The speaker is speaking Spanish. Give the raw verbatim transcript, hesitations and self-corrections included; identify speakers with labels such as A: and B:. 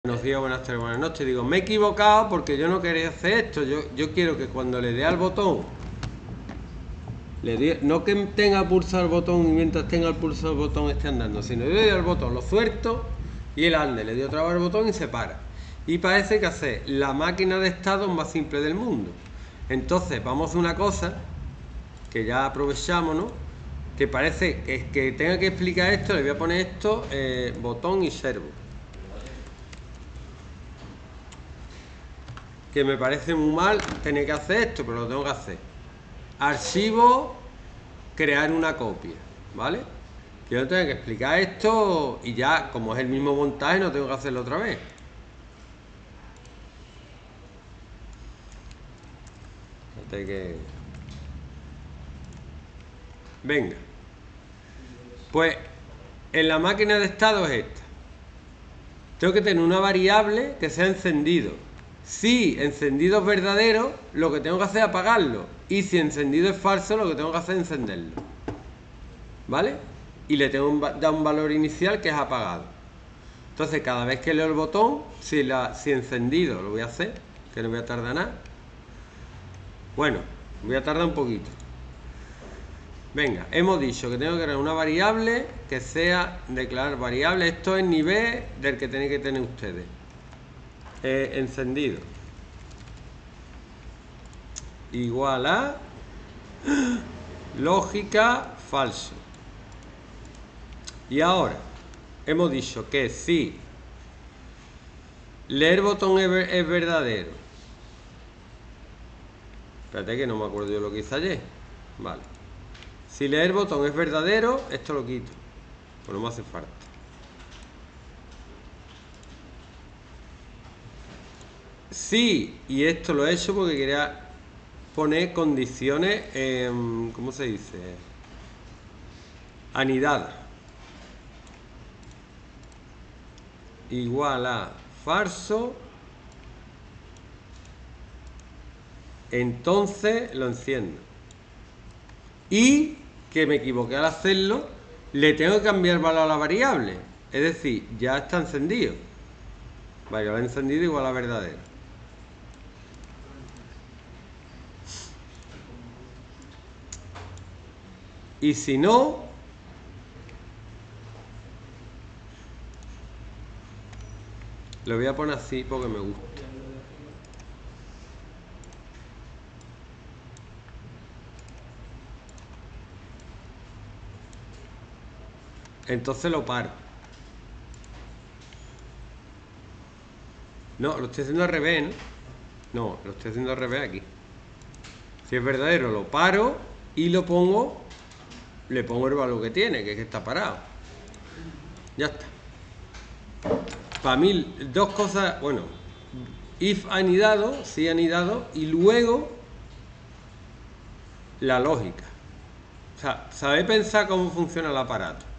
A: Buenos días, buenas tardes, buenas noches. Digo, me he equivocado porque yo no quería hacer esto. Yo, yo quiero que cuando le dé al botón, le dé, no que tenga pulsado el botón y mientras tenga el pulsado el botón esté andando, sino yo le doy al botón, lo suelto y él ande. Le doy otra vez al botón y se para. Y parece que hacer la máquina de estado más simple del mundo. Entonces, vamos a hacer una cosa que ya aprovechamos, ¿no? Que parece que, que tenga que explicar esto, le voy a poner esto, eh, botón y servo. Que me parece muy mal tener que hacer esto, pero lo tengo que hacer. Archivo, crear una copia, ¿vale? Que yo tengo que explicar esto y ya, como es el mismo montaje, no tengo que hacerlo otra vez. Fíjate que... Venga. Pues en la máquina de estado es esta. Tengo que tener una variable que sea encendido. Si encendido es verdadero, lo que tengo que hacer es apagarlo. Y si encendido es falso, lo que tengo que hacer es encenderlo. ¿Vale? Y le tengo que dar un valor inicial que es apagado. Entonces, cada vez que leo el botón, si, la, si encendido, lo voy a hacer, que no voy a tardar nada. Bueno, voy a tardar un poquito. Venga, hemos dicho que tengo que crear una variable que sea declarar variable. Esto es nivel del que tenéis que tener ustedes. Eh, encendido. Igual a lógica falso. Y ahora, hemos dicho que si leer botón es, ver, es verdadero. Espérate que no me acuerdo yo lo que hice ayer. Vale. Si leer botón es verdadero, esto lo quito. Pues no me hace falta. Sí, y esto lo he hecho porque quería poner condiciones, eh, ¿cómo se dice? Anidadas. Igual a falso. Entonces lo enciendo. Y que me equivoqué al hacerlo, le tengo que cambiar valor a la variable. Es decir, ya está encendido. Variable encendido igual a verdadero. Y si no, lo voy a poner así porque me gusta. Entonces lo paro. No, lo estoy haciendo al revés, ¿no? No, lo estoy haciendo al revés aquí. Si es verdadero, lo paro y lo pongo, le pongo el valor que tiene, que es que está parado. Ya está. Para mí, dos cosas, bueno, if anidado, si anidado, y luego la lógica. O sea, saber pensar cómo funciona el aparato.